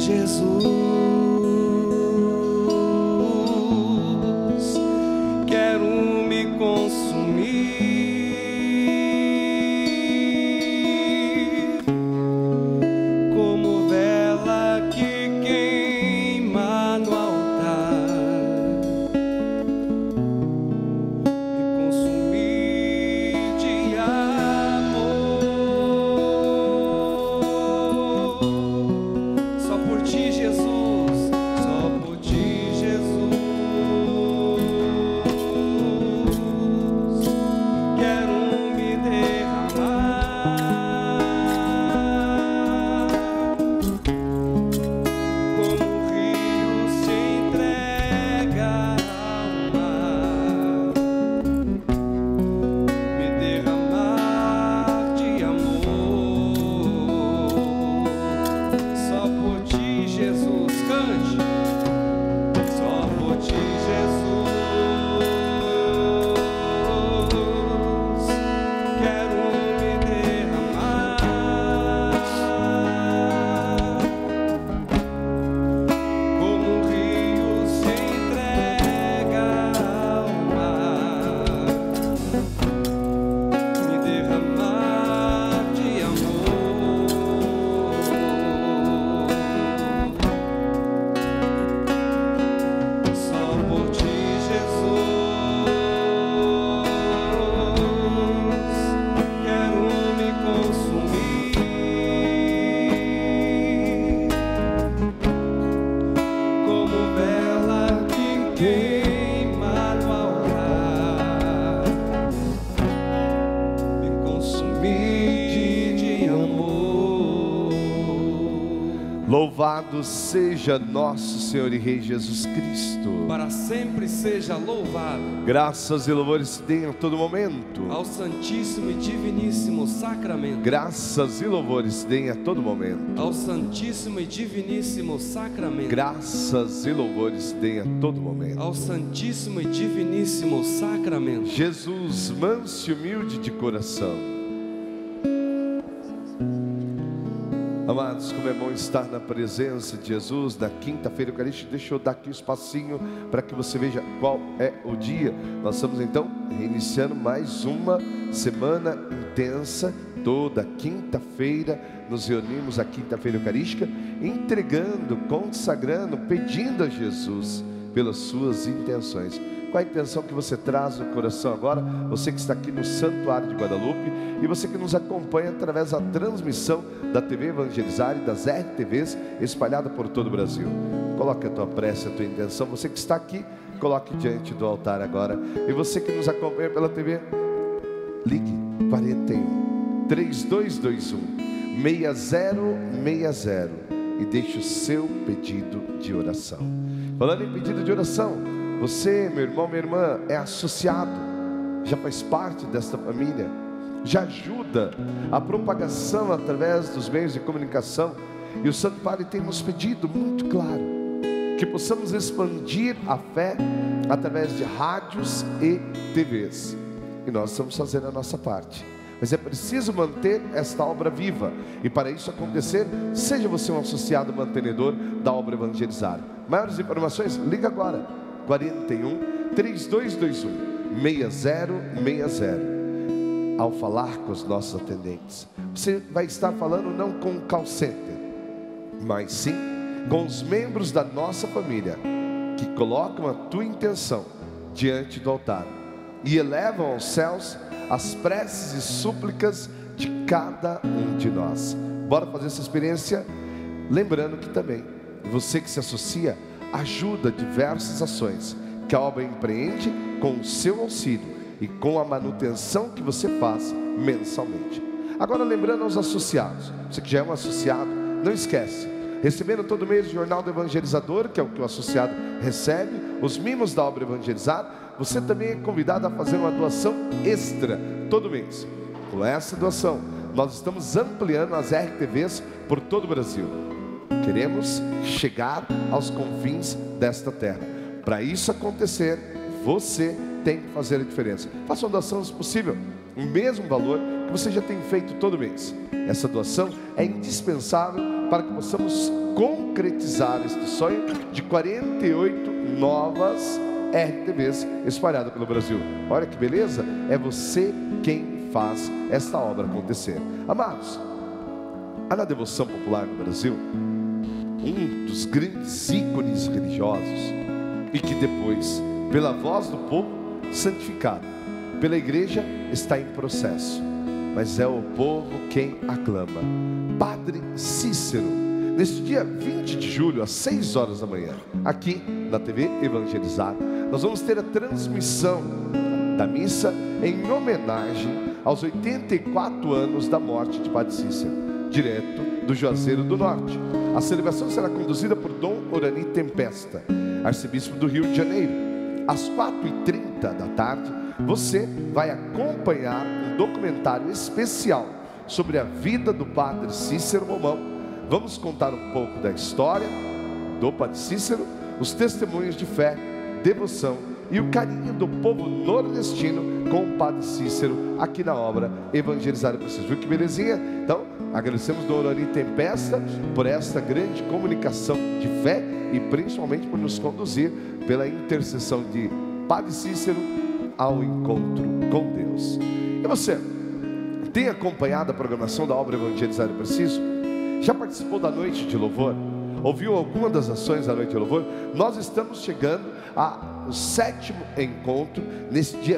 Jesus, quero me consumir como vela que queima no altar, me consumir de amor, só por ti, Jesus, só por ti, Jesus. Quero me derramar como um rio se entrega ao mar, me derramar de amor, só por ti, Jesus. Cante, só por ti, Jesus. Quero me derramar como um rio se entrega ao mar, me derramar de amor, só por ti, Jesus. Quero me consumir como vela que queima no altar, me consumir de amor. Louvado seja nosso Senhor e Rei Jesus Cristo. Para sempre seja louvado Graças e louvores se deem a todo momento. ao Santíssimo e Diviníssimo Sacramento, Graças e louvores se deem a todo momento. ao Santíssimo e Diviníssimo Sacramento, Graças e louvores se deem a todo momento. ao Santíssimo e Diviníssimo Sacramento. Jesus, manso e humilde de coração. Amados, como é bom estar na presença de Jesus na quinta-feira eucarística. Deixa eu dar aqui um espacinho para que você veja qual é o dia. Nós estamos então reiniciando mais uma semana intensa. Toda quinta-feira nos reunimos à quinta-feira eucarística, entregando, consagrando, pedindo a Jesus pelas suas intenções. Qual a intenção que você traz no coração agora? Você que está aqui no Santuário de Guadalupe e você que nos acompanha através da transmissão da TV Evangelizar e das RTVs espalhada por todo o Brasil. Coloque a tua prece, a tua intenção. Você que está aqui, coloque diante do altar agora. E você que nos acompanha pela TV, ligue 41 3221 6060 e deixe o seu pedido de oração. Falando em pedido de oração, você, meu irmão, minha irmã, é associado, já faz parte desta família, já ajuda a propagação através dos meios de comunicação. E o Santo Padre tem nos pedido muito claro que possamos expandir a fé através de rádios e TVs. E nós estamos fazendo a nossa parte. Mas é preciso manter esta obra viva. E para isso acontecer, seja você um associado mantenedor da obra Evangelizar. Maiores informações, liga agora. 41 3221 6060. Ao falar com os nossos atendentes, você vai estar falando não com o call center, mas sim com os membros da nossa família, que colocam a tua intenção diante do altar e elevam aos céus as preces e súplicas de cada um de nós. Bora fazer essa experiência? Lembrando que também você que se associa ajuda diversas ações que a obra empreende com o seu auxílio e com a manutenção que você faz mensalmente. Agora, lembrando aos associados, você que já é um associado, não esquece, recebendo todo mês o Jornal do Evangelizador, que é o que o associado recebe, os mimos da obra Evangelizar. Você também é convidado a fazer uma doação extra todo mês. Com essa doação, nós estamos ampliando as RTVs por todo o Brasil. Queremos chegar aos confins desta terra. Para isso acontecer, você tem que fazer a diferença. Faça uma doação, se possível, o mesmo valor que você já tem feito todo mês. Essa doação é indispensável para que possamos concretizar este sonho de 48 novas RTVs espalhadas pelo Brasil. Olha que beleza, é você quem faz esta obra acontecer. Amados, há na devoção popular no Brasil um dos grandes ícones religiosos, e que depois, pela voz do povo, santificado pela igreja, está em processo, mas é o povo quem aclama. Padre Cícero, neste dia 20 de julho, às 6 horas da manhã, aqui na TV Evangelizar, nós vamos ter a transmissão da missa em homenagem aos 84 anos da morte de Padre Cícero, direto do Juazeiro do Norte. A celebração será conduzida por Dom Orani Tempesta, arcebispo do Rio de Janeiro. Às 4h30 da tarde, você vai acompanhar um documentário especial sobre a vida do Padre Cícero Romão. Vamos contar um pouco da história do Padre Cícero, os testemunhos de fé, devoção e o carinho do povo nordestino com o Padre Cícero aqui na obra Evangelizar é Preciso. Viu que belezinha? Então, agradecemos Dom Orani Tempesta por esta grande comunicação de fé e principalmente por nos conduzir pela intercessão de Padre Cícero ao encontro com Deus. E você, tem acompanhado a programação da obra Evangelizar é Preciso? Já participou da noite de louvor? Ouviu alguma das ações da noite de louvor? Nós estamos chegando ao 7º encontro, nesse dia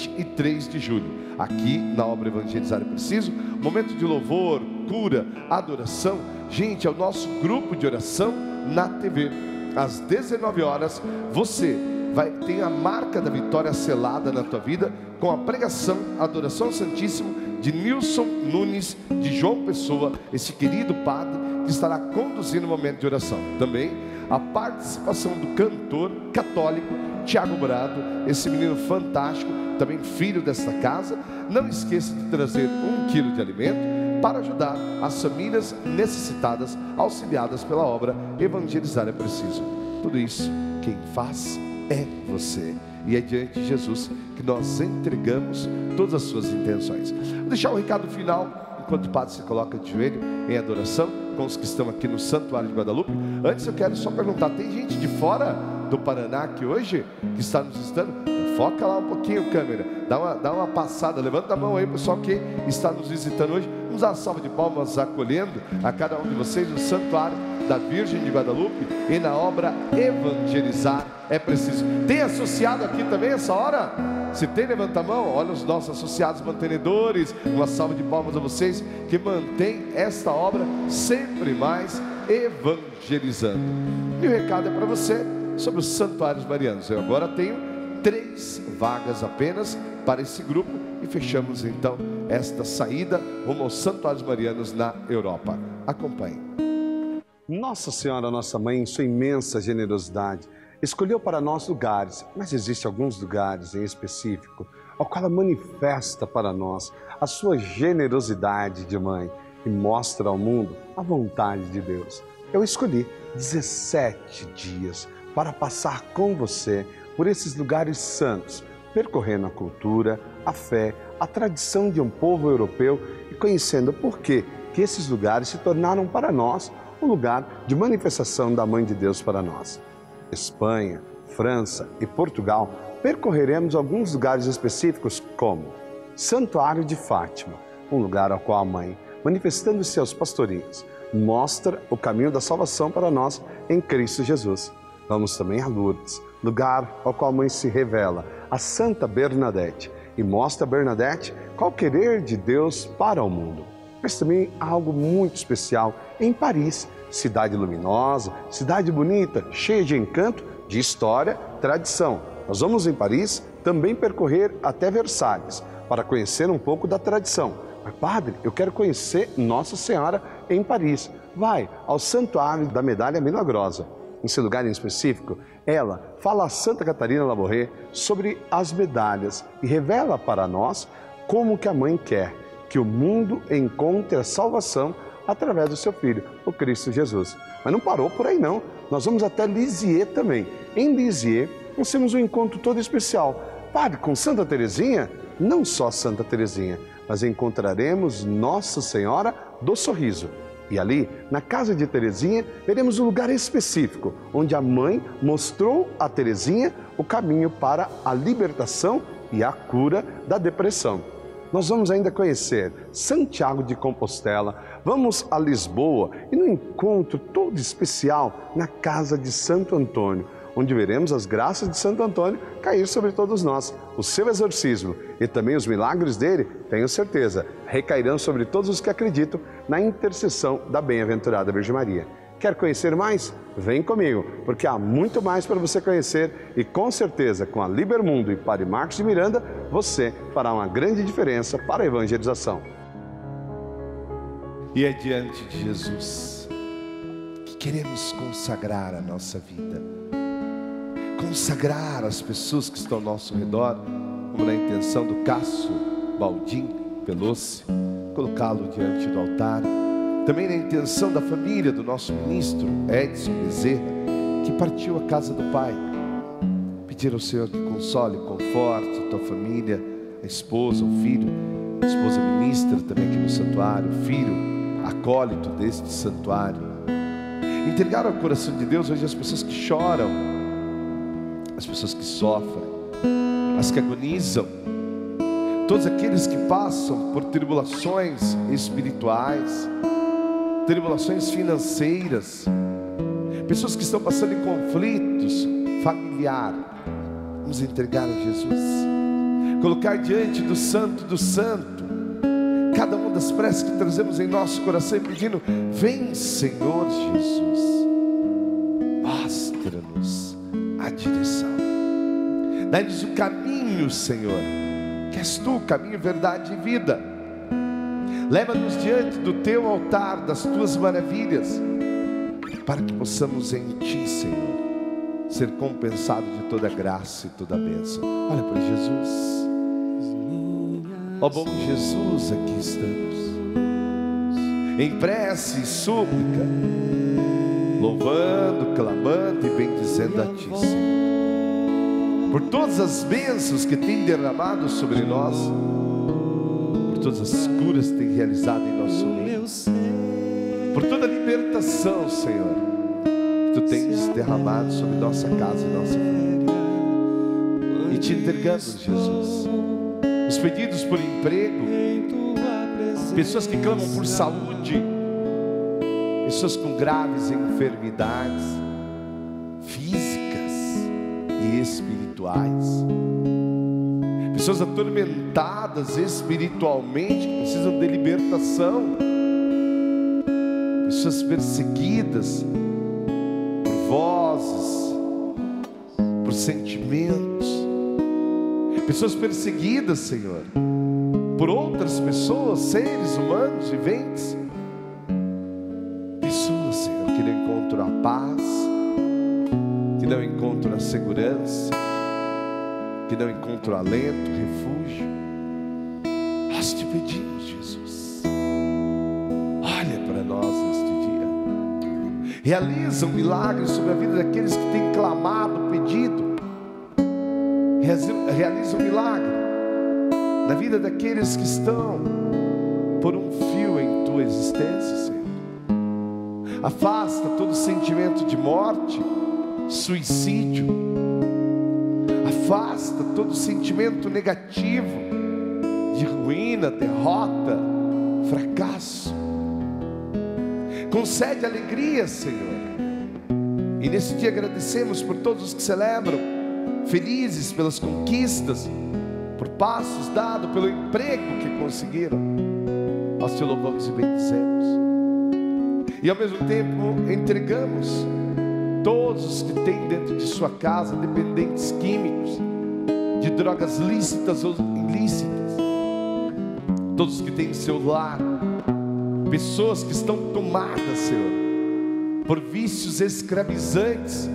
23 de julho, aqui na obra Evangelizar é Preciso. Momento de louvor, cura, adoração. Gente, é o nosso grupo de oração na TV. Às 19 horas, você vai ter a marca da vitória selada na tua vida com a pregação, adoração ao Santíssimo de Nilson Nunes de João Pessoa, esse querido padre que estará conduzindo o momento de oração. Também a participação do cantor católico Tiago Brado, esse menino fantástico, também filho desta casa. Não esqueça de trazer 1 quilo de alimento para ajudar as famílias necessitadas, auxiliadas pela obra Evangelizar é Preciso. Tudo isso, quem faz é você, e é diante de Jesus que nós entregamos todas as suas intenções. Vou deixar um recado final, enquanto o padre se coloca de joelho em adoração com os que estão aqui no Santuário de Guadalupe. Antes eu quero só perguntar, tem gente de fora do Paraná aqui hoje, que está nos visitando? Foca lá um pouquinho, câmera, dá uma passada, levanta a mão aí, pessoal que está nos visitando hoje. Vamos dar uma salva de palmas acolhendo a cada um de vocês no Santuário da Virgem de Guadalupe e na obra Evangelizar é Preciso. Tem associado aqui também essa hora? Se tem, levanta a mão. Olha os nossos associados mantenedores. Uma salva de palmas a vocês que mantêm esta obra sempre mais evangelizando. E o recado é para você sobre os santuários marianos. Eu agora tenho 3 vagas apenas para esse grupo e fechamos então esta saída rumo aos santuários marianos na Europa. Acompanhe. Nossa Senhora, nossa Mãe, em sua imensa generosidade, escolheu para nós lugares, mas existem alguns lugares em específico, ao qual ela manifesta para nós a sua generosidade de mãe e mostra ao mundo a vontade de Deus. Eu escolhi 17 dias para passar com você por esses lugares santos, percorrendo a cultura, a fé, a tradição de um povo europeu e conhecendo por que esses lugares se tornaram para nós um lugar de manifestação da Mãe de Deus para nós. Espanha, França e Portugal, percorreremos alguns lugares específicos como Santuário de Fátima, um lugar ao qual a Mãe, manifestando seus pastorinhos, mostra o caminho da salvação para nós em Cristo Jesus. Vamos também a Lourdes, lugar ao qual a Mãe se revela, a Santa Bernadette, e mostra a Bernadette qual o querer de Deus para o mundo. Mas também há algo muito especial em Paris, cidade luminosa, cidade bonita, cheia de encanto, de história, tradição. Nós vamos em Paris também percorrer até Versalhes, para conhecer um pouco da tradição. Mas padre, eu quero conhecer Nossa Senhora em Paris. Vai ao Santuário da Medalha Milagrosa. Nesse lugar em específico, ela fala a Santa Catarina Labouré sobre as medalhas e revela para nós como que a Mãe quer que o mundo encontre a salvação através do seu Filho, o Cristo Jesus. Mas não parou por aí não, nós vamos até Lisieux também. Em Lisieux, nós temos um encontro todo especial. Padre, com Santa Teresinha? Não só Santa Teresinha, mas encontraremos Nossa Senhora do Sorriso. E ali, na casa de Terezinha, veremos um lugar específico, onde a mãe mostrou a Terezinha o caminho para a libertação e a cura da depressão. Nós vamos ainda conhecer Santiago de Compostela, vamos a Lisboa e no encontro todo especial na casa de Santo Antônio, onde veremos as graças de Santo Antônio cair sobre todos nós. O seu exorcismo e também os milagres dele, tenho certeza, recairão sobre todos os que acreditam na intercessão da bem-aventurada Virgem Maria. Quer conhecer mais? Vem comigo, porque há muito mais para você conhecer e com certeza com a Libermundo e Padre Marcos de Miranda, você fará uma grande diferença para a evangelização. E é diante de Jesus que queremos consagrar a nossa vida, consagrar as pessoas que estão ao nosso redor, como na intenção do Cássio Baldim Pelosi, colocá-lo diante do altar. Também na intenção da família do nosso ministro Edson Bezerra, que partiu à casa do Pai. Pedir ao Senhor que console, conforte a tua família, a esposa, o filho, a esposa ministra também aqui no santuário, o filho acólito deste santuário. Entregar ao coração de Deus hoje as pessoas que choram, as pessoas que sofrem, as que agonizam, todos aqueles que passam por tribulações espirituais, tribulações financeiras, pessoas que estão passando em conflitos familiares. Vamos entregar a Jesus, colocar diante do Santo do Santo cada uma das preces que trazemos em nosso coração, pedindo: vem, Senhor Jesus, mostra-nos a direção, dá-nos o caminho, Senhor, que és tu, caminho, verdade e vida. Leva-nos diante do teu altar, das tuas maravilhas, para que possamos em ti, Senhor, ser compensados de toda graça e toda bênção. Olha para Jesus. Ó bom Jesus, aqui estamos, em prece e súplica, louvando, clamando e bendizendo a ti, Senhor, por todas as bênçãos que tem derramado sobre nós, todas as curas que tem realizado em nosso meio, por toda a libertação, Senhor, que tu tens derramado sobre nossa casa e nossa família. E te entregamos, Jesus, os pedidos por emprego, pessoas que clamam por saúde, pessoas com graves enfermidades físicas e espirituais, pessoas atormentadas espiritualmente, que precisam de libertação, pessoas perseguidas por vozes, por sentimentos, pessoas perseguidas, Senhor, por outras pessoas, seres humanos, viventes, pessoas, Senhor, que não encontram a paz, que não encontram a segurança, que não encontram alento, refúgio. Nós te pedimos, Jesus, olha para nós neste dia, realiza um milagre sobre a vida daqueles que têm clamado, pedido, realiza um milagre na vida daqueles que estão por um fio em tua existência, Senhor. Afasta todo sentimento de morte, suicídio, afasta todo sentimento negativo de ruína, derrota, fracasso. Concede alegria, Senhor. E nesse dia agradecemos por todos os que celebram, felizes pelas conquistas, por passos dados, pelo emprego que conseguiram. Nós te louvamos e bendizemos. E ao mesmo tempo entregamos todos os que têm dentro de sua casa dependentes químicos, de drogas lícitas ou ilícitas, todos os que têm em seu lar pessoas que estão tomadas, Senhor, por vícios escravizantes,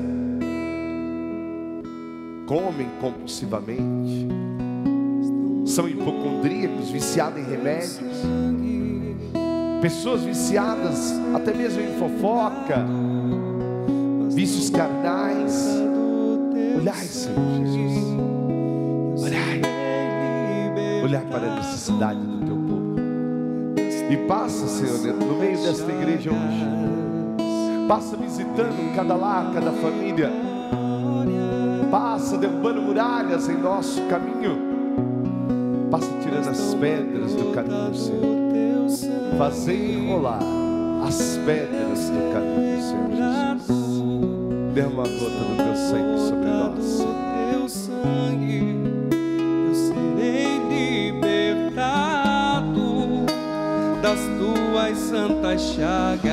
comem compulsivamente, são hipocondríacos, viciados em remédios, pessoas viciadas até mesmo em fofoca, vícios carnais. Olhai, Senhor Jesus, olhai para a necessidade do teu povo. E passa, Senhor, no meio desta igreja hoje. Passa visitando cada lar, cada família. Passa derrubando muralhas em nosso caminho. Passa tirando as pedras do caminho, Senhor. Fazendo rolar as pedras do caminho, Senhor Jesus. Derrama a gota do teu sangue sobre nós. Teu sangue, eu serei libertado das tuas santas chagas.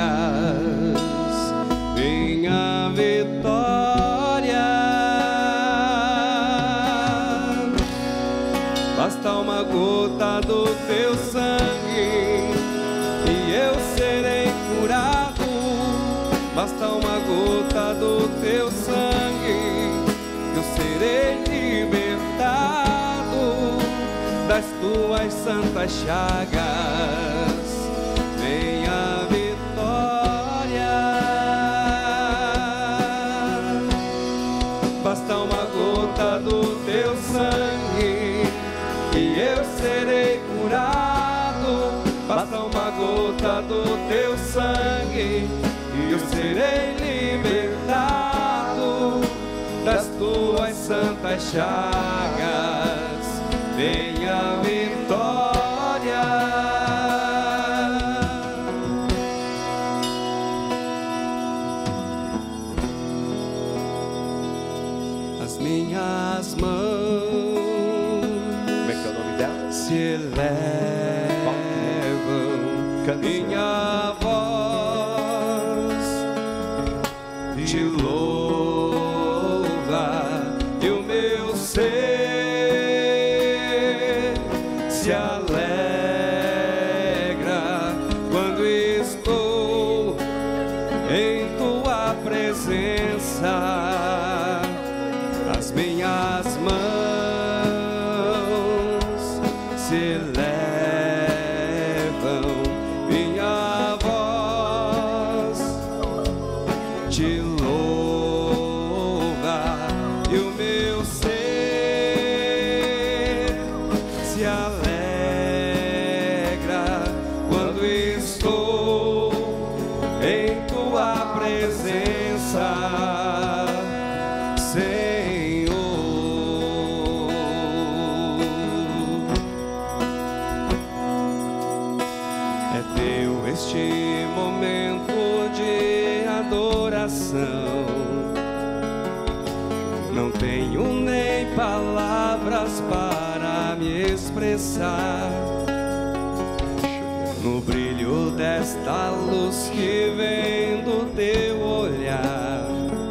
Venha a vitória. Basta uma gota do teu sangue e eu serei curado. Basta uma gota do teu sangue, eu serei libertado das tuas santas chagas. Venha a vitória. Basta uma gota do teu sangue e eu serei curado. Basta uma gota do teu sangue e eu serei libertado das tuas santas chagas. Venha a vitória. As minhas mãos, Como é que é o nome dela? se elevam, minha voz te louva e o meu ser se alegra quando estou em tua presença. As minhas mãos se elevam, minha voz te louva e o meu ser se alegra quando estou em tua presença, Senhor. É teu este momento de adoração. Não tenho nem palavras para me expressar. No brilho desta luz que vem do teu olhar,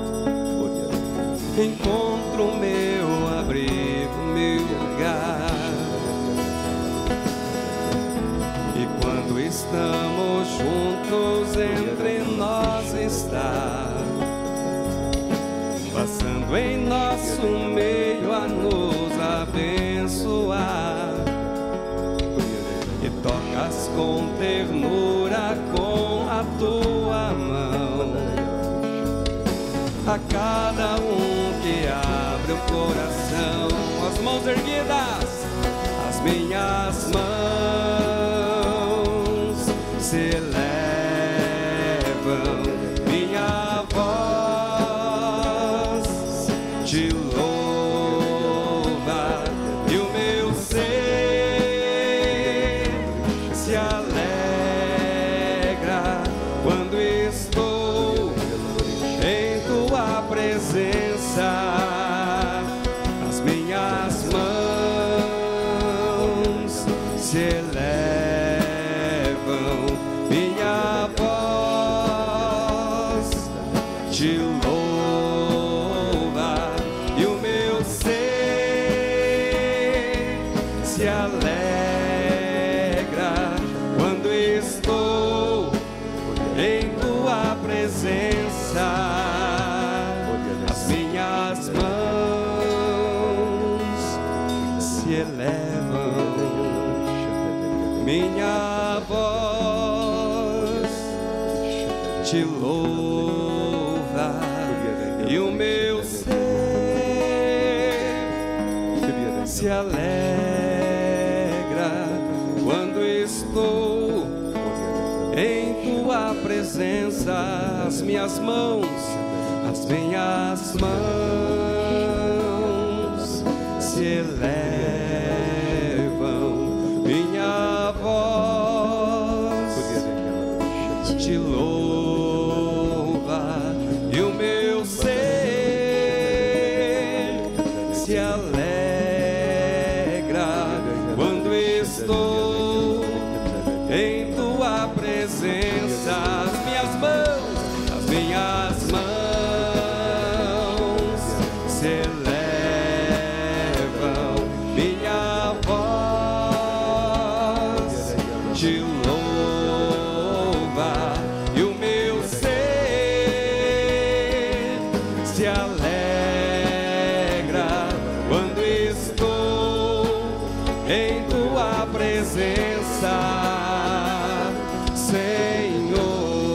encontro o meu abrigo, meu lugar. E quando estamos juntos, entre nós está, passando em nosso meio a nos abençoar. E tocas com ternura com a tua mão a cada um que abre o coração. As mãos erguidas, as minhas mãos se elevam, minha voz te louva e o meu ser se alegra quando estou em tua presença. As minhas mãos se elevam, minha voz te louva e o meu ser se alegra quando estou em tua presença. As minhas mãos se elevam, minha voz te louva e o meu ser se alegra quando estou em tua presença. As minhas mãos se elevam, minha voz te louva, e o meu ser se alegra quando estou em tua presença. As minhas mãos se elevam, minha voz te louva, e o meu ser se alegra quando estou em tua presença, Senhor.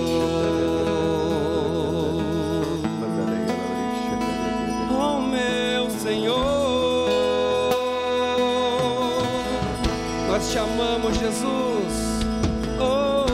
Oh, meu Senhor, nós te amamos, Jesus. Oh,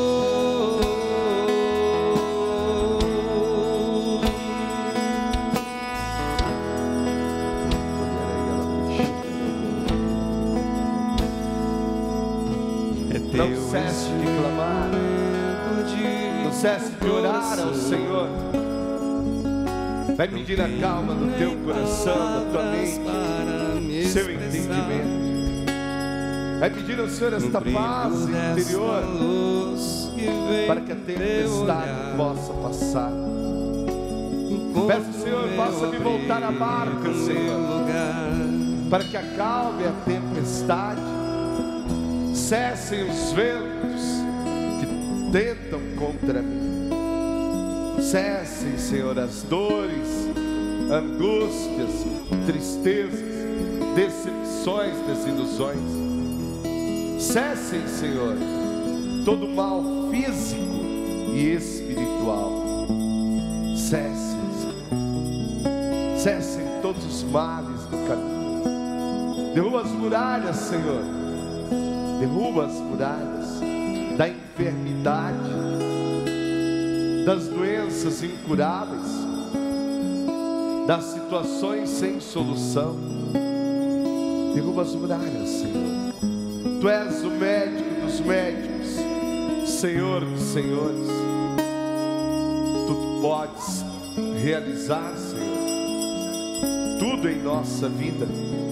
Não cesse de clamar, não cesse de orar ao Senhor. Vai pedir a calma do teu coração, da tua mente, seu entendimento. Vai pedir ao Senhor esta paz interior, para que a tempestade possa passar. Peço ao Senhor, faça-me voltar à barca, Senhor, para que acalme a tempestade, cessem os ventos que tentam contra mim, cessem, Senhor, as dores, angústias, tristezas, decepções, desilusões. Cessem, Senhor, todo mal físico e espiritual. Cessem, Senhor. Cessem todos os males do caminho. Derruba as muralhas, Senhor. Derruba as muralhas da enfermidade, das doenças incuráveis, das situações sem solução. Derruba as muralhas, Senhor. Tu és o médico dos médicos, Senhor dos senhores. Tu podes realizar, Senhor, tudo em nossa vida.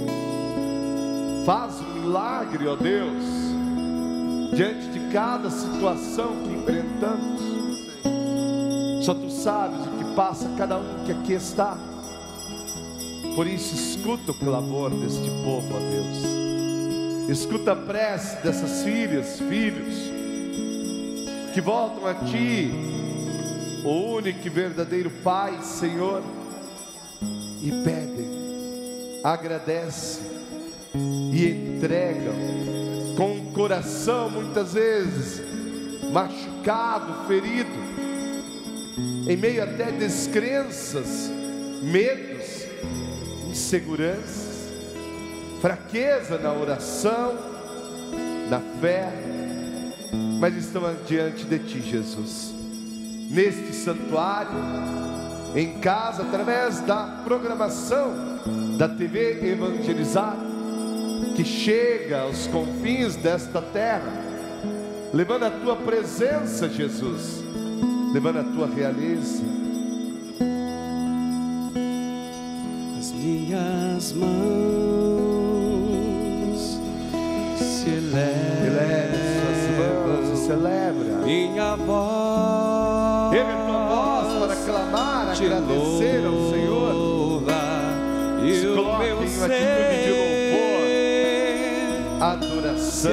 Faz um milagre, ó Deus, diante de cada situação que enfrentamos. Só Tu sabes o que passa cada um que aqui está. Por isso, escuta o clamor deste povo, ó Deus. Escuta a prece dessas filhas, filhos, que voltam a Ti, o único e verdadeiro Pai, Senhor, e pedem, agradecem e entregam com o coração muitas vezes machucado, ferido, em meio até descrenças, medos, inseguranças, fraqueza na oração, na fé, mas estão diante de Ti, Jesus, neste santuário, em casa, através da programação da TV Evangelizar, que chega aos confins desta terra, levando a Tua presença, Jesus, levando a Tua realeza. As minhas mãos se elevam, celebra minha voz, ergue a tua voz para clamar, agradecer ao Senhor. E o meu ser adoração se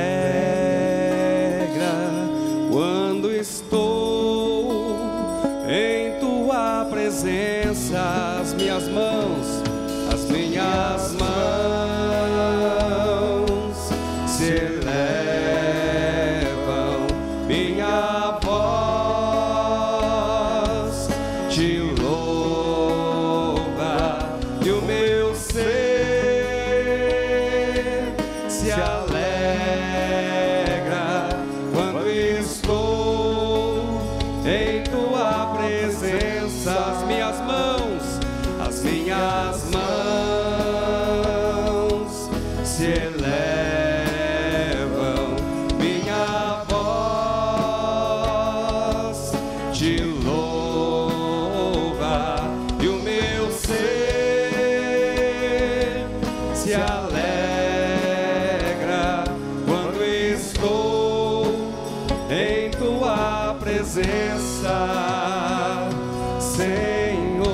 alegra quando estou em Tua presença. As minhas mãos se elevam, minha voz te louva, e o meu ser se alegra quando estou se elevam, minha voz te louva e o meu ser se alegra quando estou em tua presença, Senhor.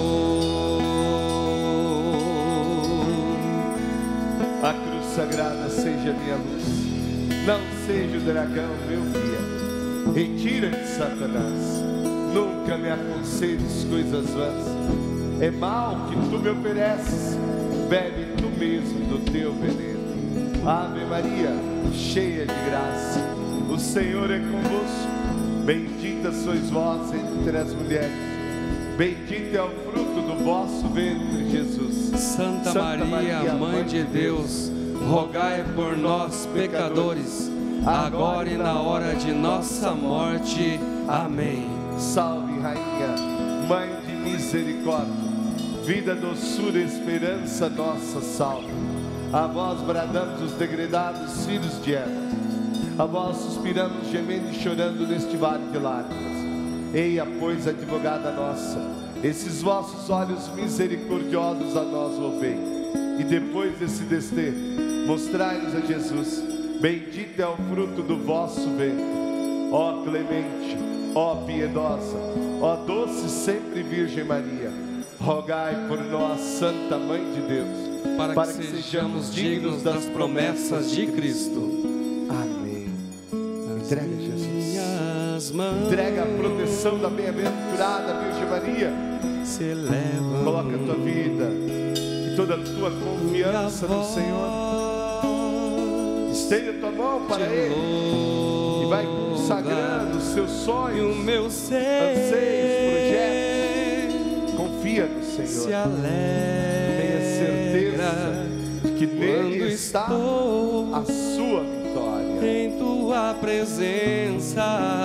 A cruz sagrada seja minha luz, não seja o dragão meu guia. Retira-te, Satanás, nunca me aconselhes coisas vãs. É mal que tu me ofereces, bebe tu mesmo do teu veneno. Ave Maria, cheia de graça, o Senhor é convosco. Bendita sois vós entre as mulheres, bendito é o fruto do vosso ventre, Jesus. Santa Maria, Mãe de Deus, rogai por nós, pecadores, agora e na hora de nossa morte. Amém. Salve, Rainha, Mãe de misericórdia, vida, doçura e esperança, nossa salve. A vós bradamos os degredados filhos de Eva, a vós suspiramos, gemendo e chorando neste vale de lágrimas. Eia, pois, advogada nossa, esses vossos olhos misericordiosos a nós volvei, e depois desse desterro, mostrai-nos a Jesus. Bendito é o fruto do vosso ventre. Ó clemente, ó piedosa, ó doce sempre Virgem Maria, rogai por nós, Santa Mãe de Deus, para que sejamos dignos das promessas de Cristo. Amém. Entrega a Jesus. Minhas mãos Entrega a proteção da bem-aventurada Virgem Maria. se elevam, Coloca a tua vida e toda a tua confiança no Senhor. Estende a tua mão para Ele e vai consagrando os seus e o sonhos, meu ser anseios, projetos. Confia no se Senhor. alegra. Tenha certeza de que nele quando está estou a sua vitória. em tua presença.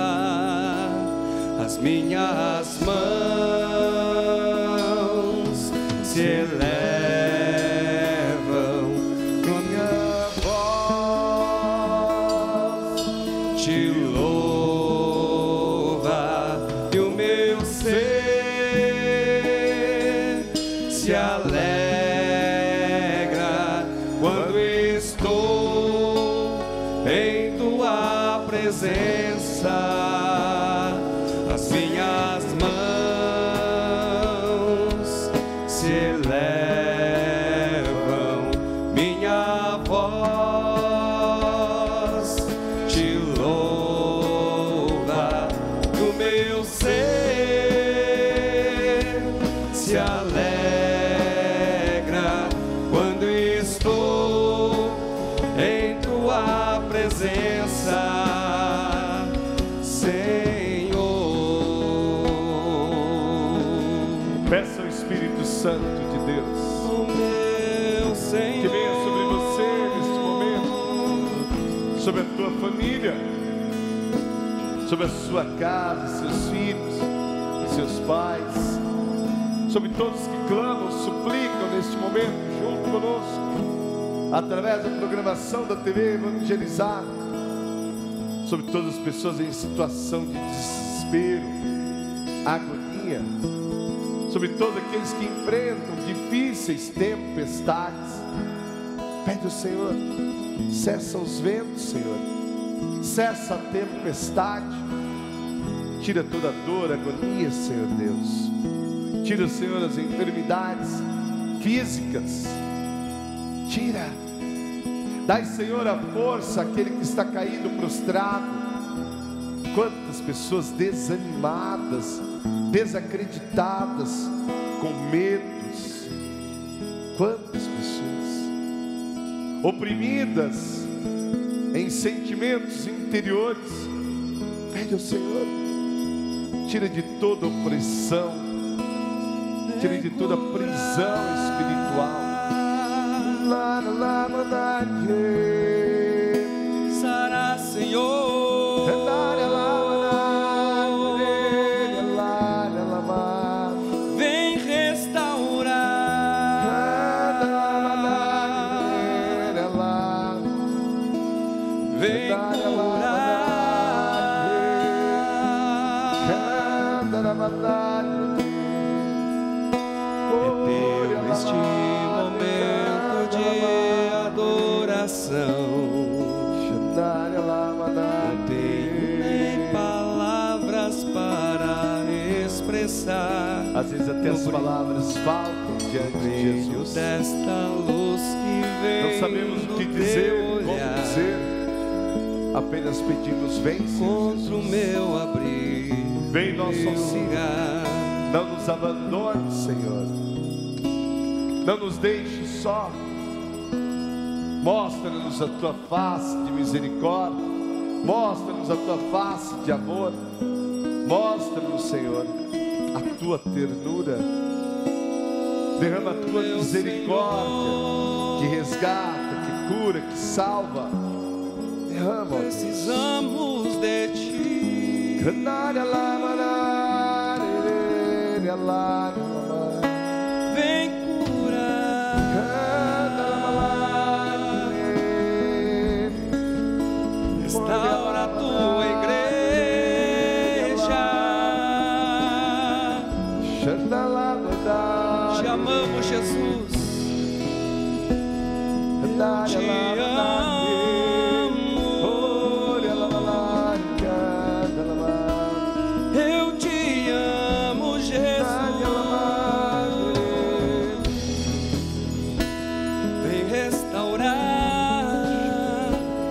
As minhas mãos se elevam, Minha voz te louva e o meu ser se alegra quando estou em tua presença. As minhas mãos se elevam, minha voz te louva, o meu ser se alegra quando estou em tua presença, Peça ao Espírito Santo de Deus o meu Senhor, que venha sobre você neste momento, sobre a tua família, sobre a sua casa, seus filhos, seus pais, sobre todos que clamam, suplicam neste momento junto conosco, através da programação da TV Evangelizar, sobre todas as pessoas em situação de desespero, agonia, sobre todos aqueles que enfrentam difíceis tempestades. Pede ao Senhor, cessa os ventos, Senhor, cessa a tempestade, tira toda a dor, agonia, Senhor Deus, tira, Senhor, as enfermidades físicas, tira, dai, Senhor, a força àquele que está caído, prostrado. Quantas pessoas desanimadas, desacreditadas, com medos, quantas pessoas oprimidas em sentimentos interiores. Pede ao Senhor, tira de toda opressão, tira de toda prisão espiritual. Sará, Senhor, vem restaurar teu este momento de adoração. Não tenho nem palavras para expressar. Às vezes até as palavras faltam diante de Jesus. Desta luz que vem, não sabemos o que dizer, como dizer. Apenas pedimos, vem, contra o meu abrigo, vem nosso auxílio. Não nos abandone, Senhor. Não nos deixe só. Mostra-nos a tua face de misericórdia. Mostra-nos a tua face de amor. Mostra-nos, Senhor, a tua ternura. Derrama a tua misericórdia, que resgata, que cura, que salva. Derrama, precisamos de ti. Vem curar, restaura a tua igreja. Te amamos, Jesus. Te amo. Eu te amo, Jesus. Vem restaurar.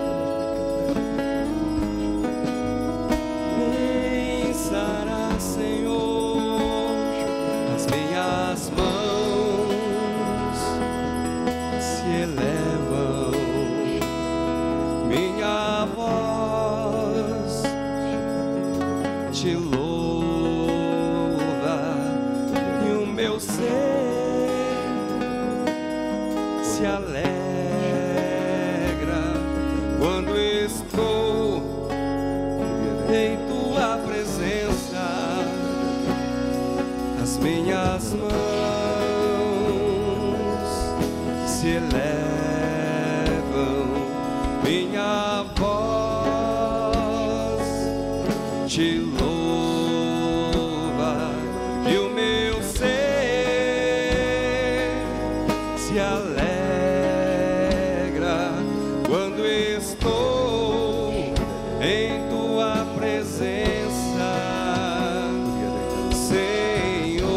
Vem sarar, Senhor. As minhas mãos se elevam, minha voz te louva e o meu ser se alegra quando estou em tua presença. As minhas mãos se elevam, minha voz te louva e o meu ser se alegra quando estou em tua presença, Senhor.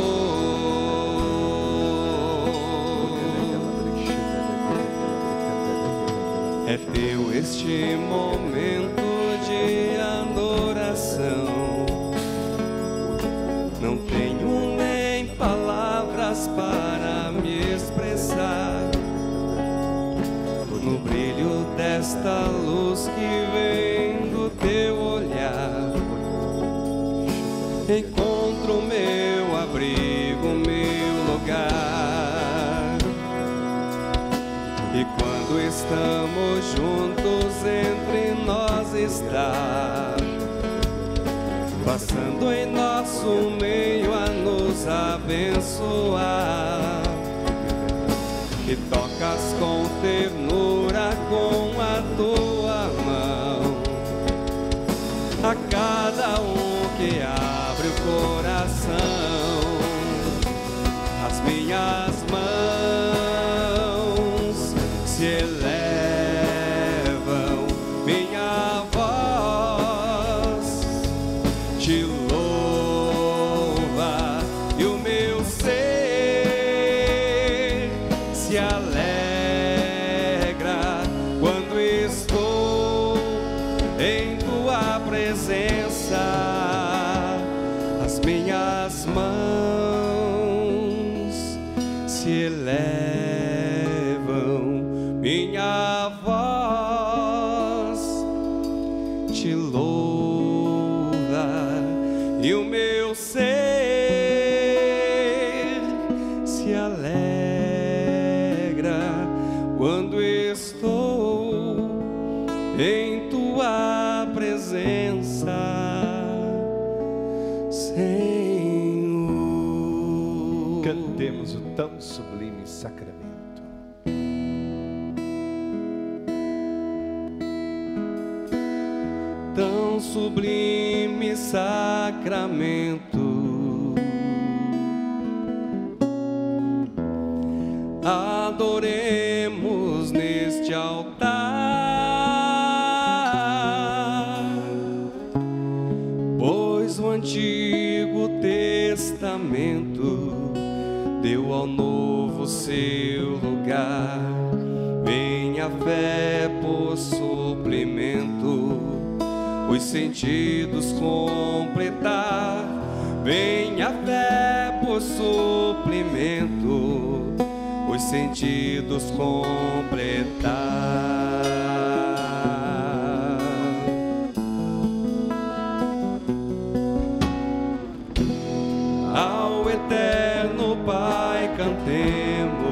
É teu este momento de adoração. Não tenho nem palavras para me expressar. No brilho desta luz que vem do teu olhar, encontro meu abrigo, meu lugar. E quando estamos juntos, entre nós está, passando em nosso meio a nos abençoar. E tocas com ternura com a tua mão a cada um que abre o coração. As minhas mãos se elevam, minha voz te louva e o meu ser se alegra quando estou em tua presença. As minhas mãos se elevam, minha voz te louva e o meu ser se alegra quando estou em tua presença, Senhor. Cantemos o tão sublime sacramento. Tão sublime sacramento, adoremos neste altar, pois o Antigo Testamento deu ao Novo seu lugar. Vem a fé por suplemento, os sentidos completar. Vem a fé por suplemento, os sentidos completar. Ao eterno Pai cantemos,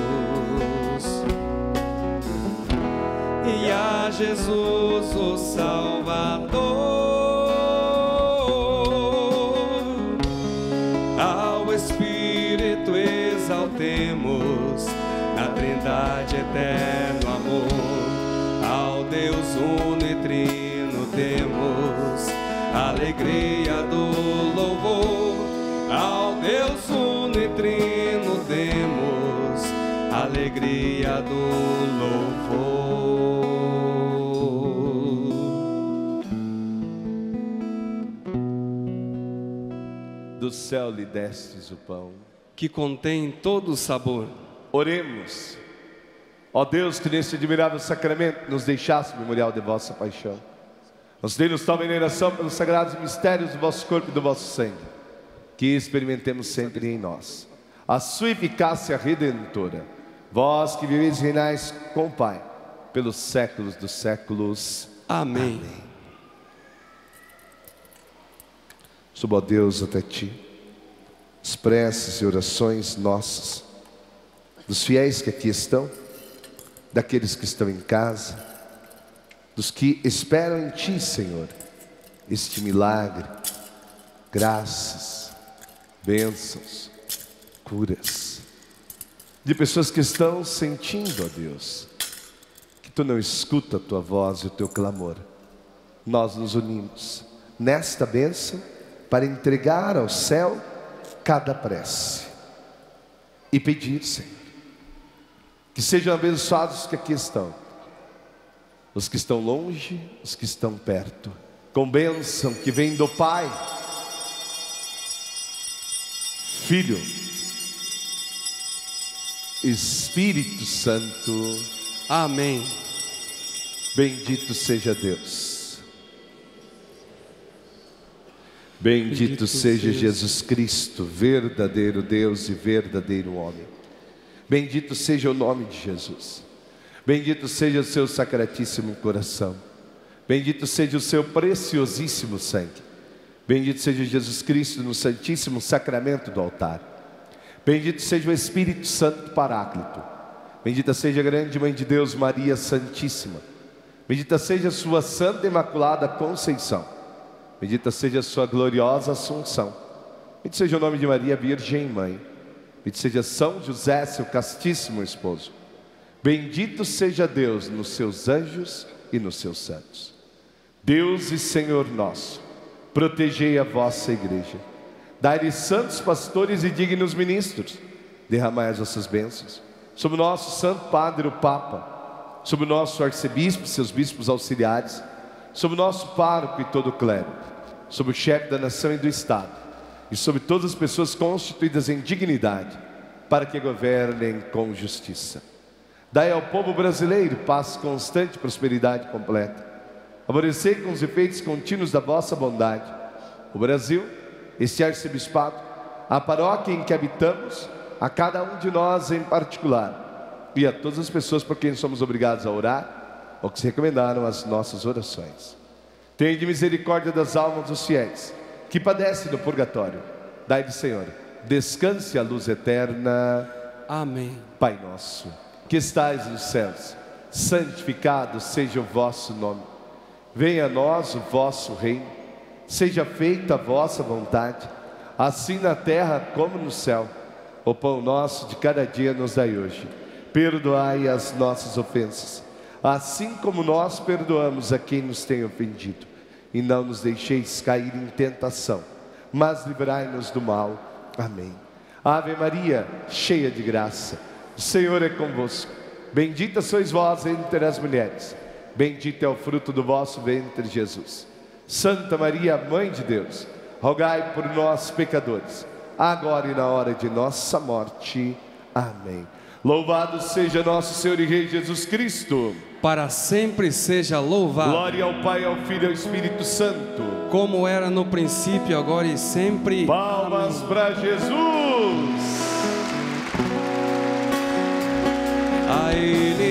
e a Jesus o Salvador, ao Espírito exaltemos, na Trindade eterno amor. Ao Deus uno e trino temos alegria do louvor. Ao Deus uno e trino temos alegria do louvor. Do céu lhe destes o pão, que contém todo o sabor. Oremos. Ó Deus, que neste admirável sacramento nos deixaste memorial de vossa paixão, nos dê-nos tal veneração pelos sagrados mistérios do vosso corpo e do vosso sangue, que experimentemos sempre em nós a sua eficácia redentora. Vós que viveis e reinais com o Pai pelos séculos dos séculos. Amém. Amém. Subo, ó Deus, até ti as preces e orações nossas, dos fiéis que aqui estão, daqueles que estão em casa, dos que esperam em ti, Senhor, este milagre, graças, bênçãos, curas, de pessoas que estão sentindo, ó Deus, que tu não escuta a tua voz e o teu clamor. Nós nos unimos nesta bênção para entregar ao céu cada prece e pedir, Senhor, que sejam abençoados os que aqui estão, os que estão longe, os que estão perto, com bênção que vem do Pai, Filho, Espírito Santo. Amém. Bendito seja Deus. Bendito seja Jesus Cristo, verdadeiro Deus e verdadeiro homem. Bendito seja o nome de Jesus. Bendito seja o seu sacratíssimo coração. Bendito seja o seu preciosíssimo sangue. Bendito seja Jesus Cristo no santíssimo sacramento do altar. Bendito seja o Espírito Santo Paráclito. Bendita seja a grande Mãe de Deus, Maria Santíssima. Bendita seja a sua Santa Imaculada Conceição. Bendita seja a sua gloriosa Assunção. Bendito seja o nome de Maria Virgem Mãe. Bendito seja São José, seu castíssimo esposo. Bendito seja Deus nos seus anjos e nos seus santos. Deus e Senhor nosso, protegei a vossa igreja. Dai-lhe santos pastores e dignos ministros. Derramai as vossas bênçãos sobre o nosso Santo Padre, o Papa, sobre o nosso arcebispo e seus bispos auxiliares, sobre o nosso pároco e todo o clero, sobre o chefe da nação e do Estado, e sobre todas as pessoas constituídas em dignidade, para que governem com justiça. Dai ao povo brasileiro paz constante e prosperidade completa. Favorecei com os efeitos contínuos da vossa bondade o Brasil, este arcebispado, a paróquia em que habitamos, a cada um de nós em particular, e a todas as pessoas por quem somos obrigados a orar, ou que se recomendaram as nossas orações. Tende misericórdia das almas dos fiéis que padecem no purgatório. Dai-lhe, Senhor, descanse a luz eterna. Amém. Pai nosso, que estais nos céus, santificado seja o vosso nome. Venha a nós o vosso reino. Seja feita a vossa vontade, assim na terra como no céu. O pão nosso de cada dia nos dai hoje. Perdoai as nossas ofensas, assim como nós perdoamos a quem nos tem ofendido. E não nos deixeis cair em tentação, mas livrai-nos do mal. Amém. Ave Maria, cheia de graça, O Senhor é convosco. Bendita sois vós entre as mulheres. Bendito é o fruto do vosso ventre, Jesus. Santa Maria, Mãe de Deus, rogai por nós, pecadores, agora e na hora de nossa morte. Amém. Louvado seja nosso Senhor e Rei Jesus Cristo. Para sempre seja louvado. Glória ao Pai, ao Filho e ao Espírito Santo. Como era no princípio, agora e sempre. Palmas para Jesus. A Ele